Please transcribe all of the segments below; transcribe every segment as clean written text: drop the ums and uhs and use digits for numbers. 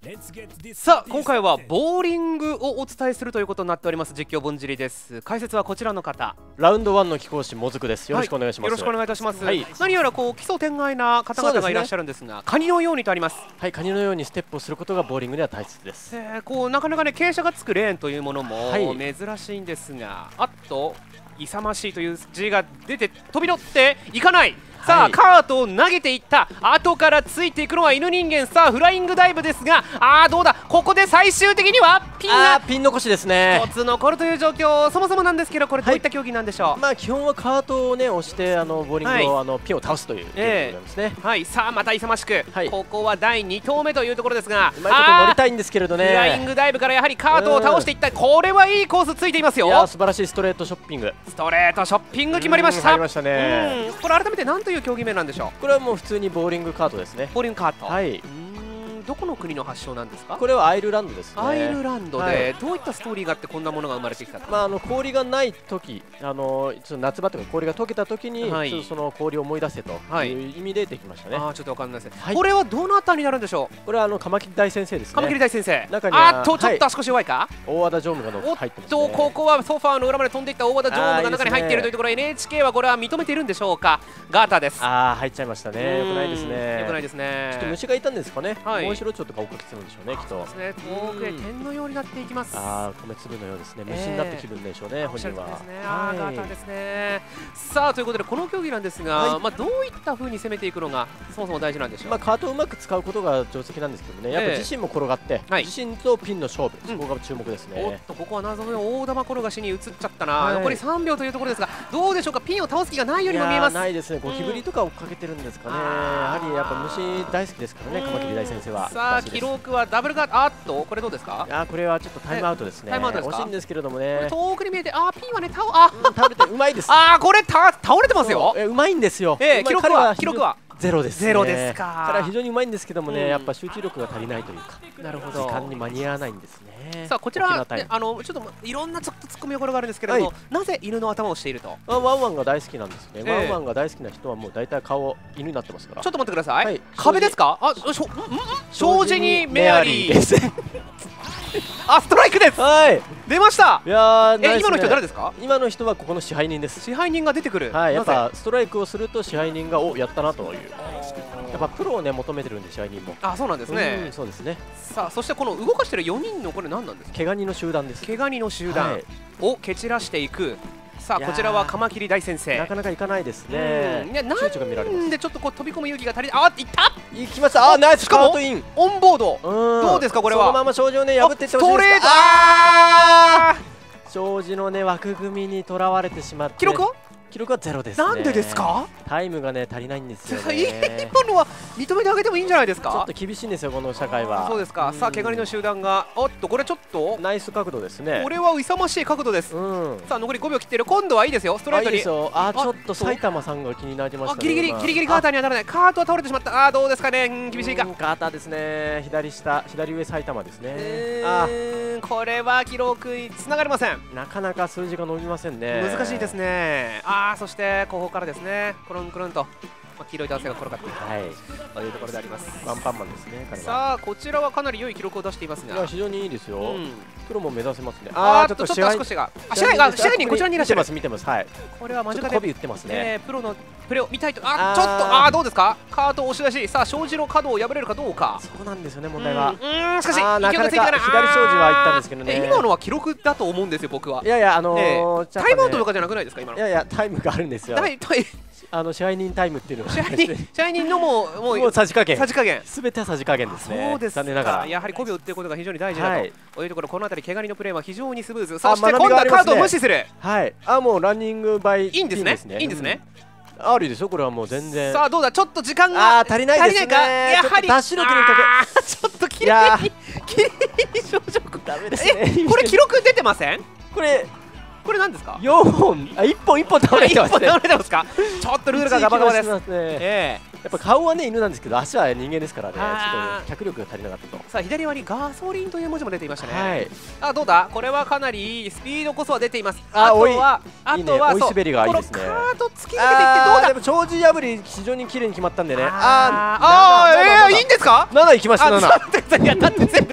さあ今回はボーリングをお伝えするということになっております。実況ぼんじりです。解説はこちらの方、 ラウンド1の貴公子もずくです。よろしくお願いします。 よろしくお願いいたします。 はい、 何やらこう奇想天外な方々がいらっしゃるんですが、カニのようにとあります。 はい、カニのようにステップをすることがボーリングでは大切です。 こうなかなかね傾斜がつくレーンというものもはい珍しいんですが、あっと勇ましいという字が出て飛び乗っていかない。さあ、 はい、 カートを投げていった。後からついていくのは犬人間。さあフライングダイブですが、どうだ、ここで最終的にはピンがピン残しですね。 1つ残るという状況。そもそもなんですけど、これどういった競技なんでしょう。 はい、まあ基本はカートをね押してボーリングを、ピンを倒すというゲームなんですね。 はい、さあまた勇ましく、 はい、 ここは第2投目というところですが、 うまいこと乗りたいんですけれどね。 フライングダイブからやはりカートを倒していった。これはいいコースついていますよ。 いや素晴らしいストレートショッピング。 ストレートショッピング決まりました。 入りましたね。 これ改めて何という競技名なんでしょう。 これはもう普通にボーリングカートですね。 ボーリングカート。 はい。 どこの国の発祥なんですか。 これはアイルランドですね。 アイルランドで、どういったストーリーがあってこんなものが生まれてきた。 氷がない時、夏場とか氷が溶けた時に、 はい、 ちょっとその氷を思い出せという意味でできましたね。 ちょっとわかんないですね。 はい、 これはどなたになるんでしょう。 これはカマキリ大先生ですね。 カマキリ大先生。 中にはちょっと足腰弱いか。 大和田常務が入ってますね。 ここはソファーの裏まで飛んでいった大和田常務が中に入っているというところ、NHK はこれは認めているんでしょうか。ガータです。 入っちゃいましたね。よくないですね。 よくないですね。 ちょっと虫がいたんですかね。 はい、 もう一度ちょっと顔をかけてるんでしょうね、きっと。 そうですね。遠くへ点のようになっていきます。 米粒のようですね。虫になった気分でしょうね、本人は。 ガータですね。さあということでこの競技なんですが、どういった風に攻めていくのがそもそも大事なんでしょう。 カートをうまく使うことが定石なんですけどね。やっぱ自身も転がって、自身とピンの勝負、そこが注目ですね。 おっとここは謎の大玉転がしに移っちゃったな。残り3秒というところですが、どうでしょうか。ピンを倒す気がないようにも見えます。 ないですね。ゴキブリとか追っかけてるんですかね。やはりやっぱ虫大好きですからね、カマキリ大先生は。 さあ記録はダブルガート。これどうですか。 これはちょっとタイムアウトですね。 タイムアウトですか。 惜しいんですけれどもね。 遠くに見えて、ピンはね倒れてうまいです。 これ倒れてますよ。 うまいんですよ。 記録はゼロです。 ゼロですか。 彼は非常にうまいんですけどもね、やっぱ集中力が足りないというか。 なるほど。 時間に間に合わないんですね。 さあこちらちょっといろんなツッコミどころがあるんですけれども、なぜ犬の頭をしていると。 ワンワンが大好きなんですね。ワンワンが大好きな人はもう大体顔犬になってますから。 ちょっと待ってください。壁ですか。障子にメアリーです。ストライクです。出ました。 今の人誰ですか。 今の人はここの支配人です。 支配人が出てくる。 やっぱストライクをすると支配人がやったなという。やっぱプロをね求めてるんで支配人も。 そうなんですね。 そうですね。 さあそしてこの動かしてる4人のこれ何なんですか。 毛ガニの集団です。 毛ガニの集団を蹴散らしていく。さあこちらはカマキリ大先生。 なかなかいかないですね。 なんでちょっとこう飛び込む勇気が足りない。いった。 行きました。ナイスカートイン。 オンボード。どうですかこれは。 そのまま障子をね破っていってほしいです。 ストレート。 障子のね枠組みにとらわれてしまって。記録はゼロです。 なんでですか。 タイムがね足りないんですよね。 今のは認めてあげてもいいんじゃないですか。 ちょっと厳しいんですよこの社会は。 そうですか。さあ毛ガニの集団がこれちょっとナイス角度ですね。 これは勇ましい角度です。さあ残り5秒切ってる。今度はいいですよ。ストレートに。 ちょっと埼玉さんが気になりました。 ギリギリガーターにはならない。カートは倒れてしまった。どうですかね。厳しいか。 ガーターですね。左下左上埼玉ですね。 これは記録つながりません。 なかなか数字が伸びませんね。 難しいですね。そして後方からですね、コロンコロンと黄色い男性が転がっているというところであります。 ワンパンマンですね。 さあこちらはかなり良い記録を出していますが、 非常にいいですよ。プロも目指せますね。 ちょっと足腰が支配人こちらにいらっしゃる。 見てます。はい。 これは間近で媚び打ってますね。 プロのプレーを見たいと。ちょっとどうですか。カート押し出し。さあ障子の角を破れるかどうか。 そうなんですよね問題は。 しかしなかなか左障子は行ったんですけどね。 今のは記録だと思うんですよ僕は。 いやいやタイムアウトとかじゃなくないですか今の。 いやいやタイムがあるんですよ。支配人タイムっていうのが。 支配人のもうさじ加減。 すべてはさじ加減ですね。 そうです。 残念ながら。 やはり媚びを打っていることが非常に大事だというところ。この辺り毛ガニのプレーは非常にスムーズ。そして今度はカードを無視する。 もうランニングバイいいんですね。いいんですね。 ありですよこれはもう全然。 さあどうだ。ちょっと時間が足りないですね。 やはりダッシュ力にかけ。 ちょっときれいに症状ダメですね。 これ記録出てません。これ何ですか。 4本1本倒れてますね。 倒れてますか。ちょっとルールがガバガバです。 やっぱ顔はね犬なんですけど足は人間ですからね。ちょっと脚力が足りなかったと。 さあ左側にガソリンという文字も出ていましたね。どうだ。これはかなりスピードこそは出ています。あとは追い滑りがいいですね。 カート突き抜けていってどうだ。 でも障子破り非常に綺麗に決まったんでね。 いいんですか。 7いきました。7。 いやだって全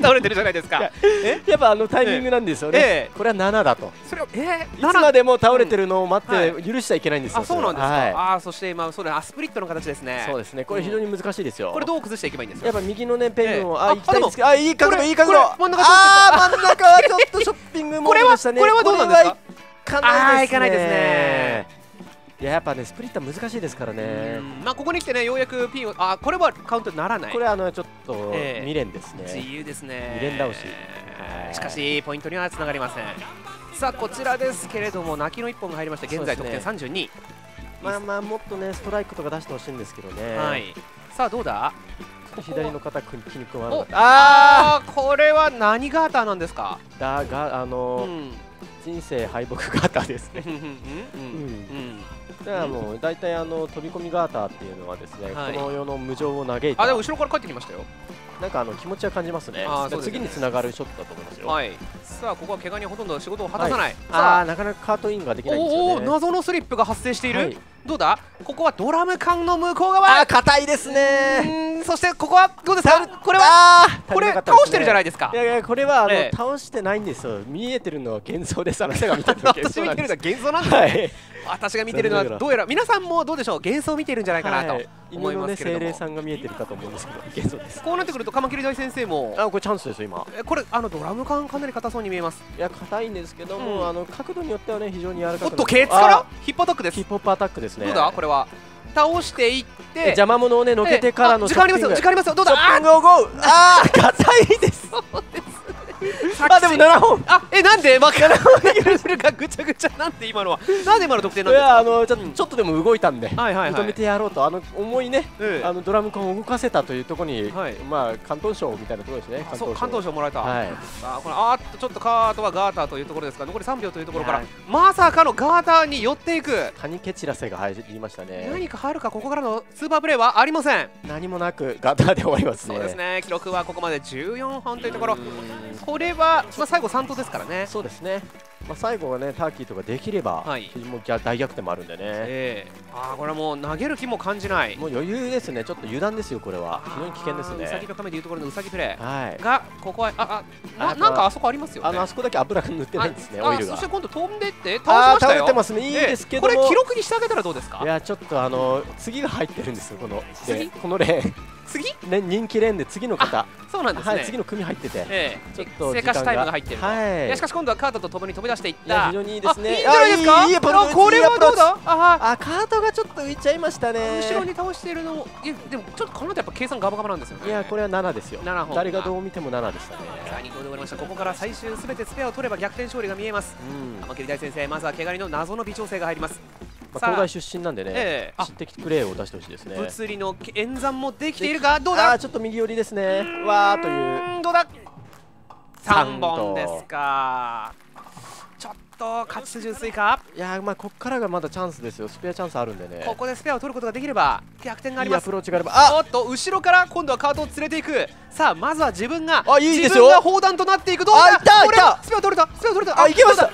倒れてるじゃないですか。 やっぱタイミングなんですよね。これは7だと。 それをいつまでも倒れてるのを待って許しちゃいけないんですよ。 あ、そうなんですか。そして今そうだ、スプリットの形ですね。 そうですね。これ非常に難しいですよ。 これどう崩していけばいいんですか。 やっぱ右のねペンギンを行きたいんですけど、いい角度いい角度。 真ん中はちょっとショッピングモードでしたね。 これはどうなんですか。 いかないですね。いや、やっぱねスプリットは難しいですからね。 まあここに来てね、ようやくピンをこれはカウントならない。 これちょっと未練ですね。 自由ですね。 未練倒し。 しかしポイントにはつながりません。さあこちらですけれども、泣きの1本が入りまして現在得点32。 まあもっとねストライクとか出してほしいんですけどね。 はい。さあどうだ。 左の肩筋肉はこれは何ガーターなんですか。 だが人生敗北ガーターですね。だからもう大体飛び込みガーターっていうのはですね、この世の無情を嘆いた。 でも後ろから帰ってきましたよ。 なんか気持ちは感じますね。次につながるショットだと思いますよ。 はい。さあここは怪我にほとんど仕事を果たさない。 なかなかカートインができないんですよね。 謎のスリップが発生している。どうだ。ここはドラム缶の向こう側。 硬いですね。 そしてここはどうですか。これは倒してるじゃないですか。 いやこれは倒してないんですよ。見えてるのは幻想です。私が見てるのは私見てるのは幻想なんです。私が見てるのはどうやら皆さんもどうでしょう、幻想を見てるんじゃないかなと思いますけれども、 精霊さんが見えてるかと思うんですけど幻想です。 こうなってくるとカマキリ大先生もこれチャンスですよ今。 これドラム缶かなり硬そうに見えます。 いや硬いんですけども角度によってはね非常に柔らかく。 おっとケツからヒップアタックです。 ヒップホップアタックですね。 どうだこれは倒していって邪魔者をねのけてからの時間ありますよ、時間ありますよ。どうだ。 硬いです。でも7本。 なんで負けなるかぐちゃぐちゃ。なんで今のはなんで今の得点なんですか。 ちょっとでも動いたんで認めてやろうと重いねドラム缶を動かせたというところにまあ広東賞みたいなところですね。 広東賞もらえた。これちょっとカートはガーターというところですが、残り3秒というところからまさかのガーターに寄っていく。 カニケチラセが入りましたね。 何か入るか。ここからのスーパープレーはありません。 何もなくガーターで終わりますね。 そうですね。記録はここまで14本というところ。これは最後3投ですからね。 そうですね。最後はねターキーとかできればもう大逆転もあるんでね。 これはもう投げる気も感じない。 もう余裕ですね。ちょっと油断ですよこれは。非常に危険ですね。 ウサギとカメでいうところのウサギプレーがここはなんかあそこありますよね。 あそこだけ油が塗ってないんですね。オイルが。 そして今度飛んでって倒しましたよ。 倒れてますね。いいですけどもこれ記録にしてあげたらどうですか。 いやちょっと次が入ってるんですよ。このレーン。 次人気レーンで次の方。 そうなんですね。 次の組入っててちょっと生活タイムが入ってる。しかし今度はカートと共に飛び出していった。 非常にいいですね。 いいんじゃないですか。これはどうだ。 カートがちょっと浮いちゃいましたね。 後ろに倒しているのもでもちょっとこの後やっぱ計算ガバガバなんですよね。 いやこれは7ですよ。誰がどう見ても7でしたね。 さあ2投で終わりました。ここから最終すべてスペアを取れば逆転勝利が見えます。カマキリ大先生、まずは毛刈りの謎の微調整が入ります。 東大出身なんでね、知的プレーを出してほしいですね。 物理の演算もできているが、どうだ。 ちょっと右寄りですね。わーという。 どうだ。3本ですか。ちょっと勝ち筋薄いか。 いやここからがまだチャンスですよ。スペアチャンスあるんでね。 ここでスペアを取ることができれば逆転があります。 いいアプローチがあれば。 おっと後ろから今度はカートを連れていく。さあまずは自分が自分が砲弾となっていく。どうだ。これスペア取れた。スペア取れた。 いけました。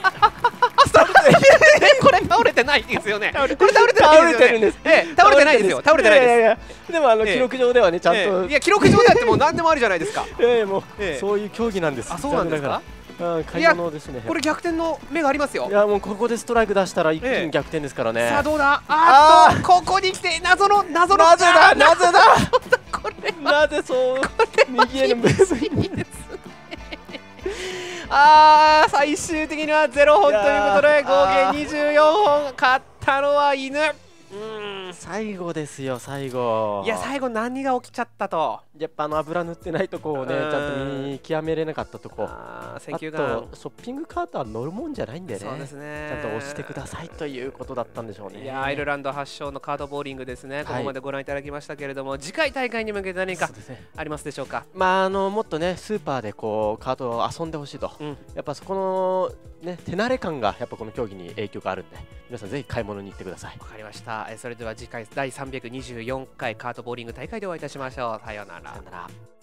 これ倒れてないですよね。これ倒れてないですよね。倒れてないですよ。倒れてないです。 でも記録上ではねちゃんと。 いや記録上ではってもう何でもありじゃないですか。 もうそういう競技なんです。 そうなんですか。 買い物ですね。 これ逆転の目がありますよ。 いやもうここでストライク出したら一気に逆転ですからね。 さあどうだ。ここに来て謎のなぜそう右へのムーブ。 最終的には0本ということで合計24本。勝ったのは犬。 最後ですよ最後。 いや最後何が起きちゃったと。 やっぱ油塗ってないとこをねちゃんと見極めれなかったとこ。あとショッピングカートは乗るもんじゃないんでね。そうですね。ちゃんと押してくださいということだったんでしょうね。 いやアイルランド発祥のカードボーリングですね。ここまでご覧いただきましたけれども、次回大会に向けて何かありますでしょうか。 もっとねスーパーでこうカードを遊んでほしいと。やっぱそこのね手慣れ感がやっぱこの競技に影響があるんで、皆さんぜひ買い物に行ってください。 わかりました。それでは次回第324回カートボーリング大会でお会いいたしましょう。さようなら。